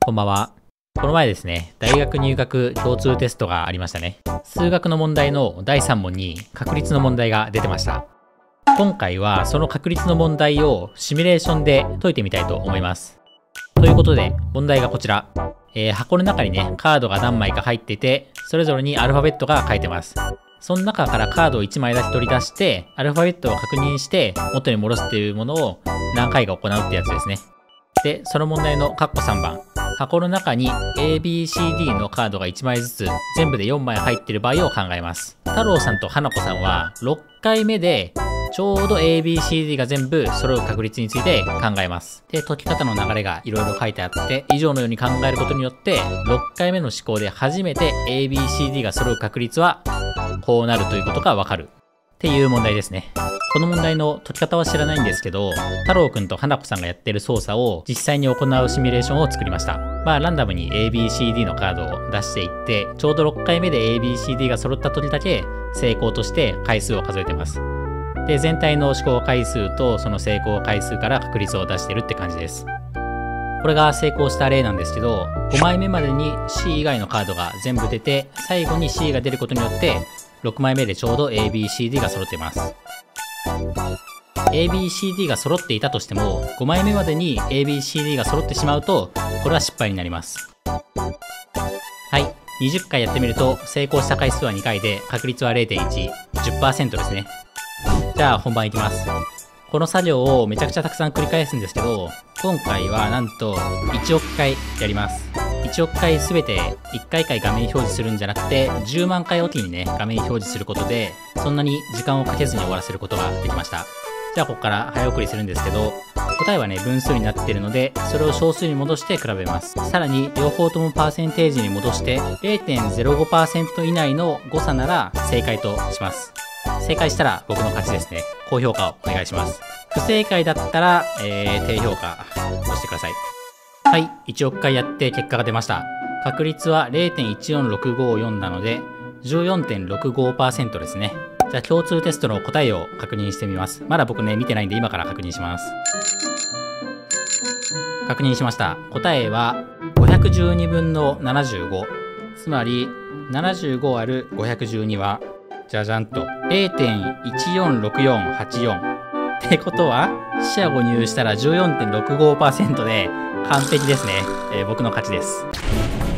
こんばんは。この前ですね、大学入学共通テストがありましたね。数学の問題の第3問に確率の問題が出てました。今回はその確率の問題をシミュレーションで解いてみたいと思います。ということで、問題がこちら。箱の中にね、カードが何枚か入ってて、それぞれにアルファベットが書いてます。その中からカードを1枚だけ取り出して、アルファベットを確認して、元に戻すっていうものを何回か行うってやつですね。で、その問題の括弧3番。箱の中に ABCD のカードが1枚ずつ全部で4枚入っている場合を考えます。太郎さんと花子さんは6回目でちょうど ABCD が全部揃う確率について考えます。で、解き方の流れがいろいろ書いてあって、以上のように考えることによって、6回目の思考で初めて ABCD が揃う確率はこうなるということがわかる。っていう問題ですね。この問題の解き方は知らないんですけど、太郎くんと花子さんがやってる操作を実際に行うシミュレーションを作りました。ランダムに ABCD のカードを出していって、ちょうど6回目で ABCD が揃った時だけ成功として回数を数えてます。で、全体の試行回数とその成功回数から確率を出してるって感じです。これが成功した例なんですけど、5枚目までに C 以外のカードが全部出て、最後に C が出ることによって、6枚目でちょうど ABCD が揃っています。ABCD が揃っていたとしても、5枚目までに ABCD が揃ってしまうと、これは失敗になります。はい。20回やってみると、成功した回数は2回で、確率は 0.1、10% ですね。じゃあ本番いきます。この作業をめちゃくちゃたくさん繰り返すんですけど、今回はなんと1億回やります。1億回すべて1回画面表示するんじゃなくて、10万回おきにね、画面表示することで、そんなに時間をかけずに終わらせることができました。じゃあここから早送りするんですけど、答えはね、分数になっているので、それを小数に戻して比べます。さらに、両方ともパーセンテージに戻して、0.05% 以内の誤差なら正解とします。正解したら僕の勝ちですね。高評価をお願いします。不正解だったら、低評価押してください。はい、1億回やって結果が出ました。確率は 0.14654 なので、14.65% ですね。じゃあ共通テストの答えを確認してみます。まだ僕ね、見てないんで今から確認します。確認しました。答えは512分の75。つまり、75割る512は、じゃじゃんと 0.146484 ってことは四捨五入したら 14.65% で完璧ですね。僕の勝ちです。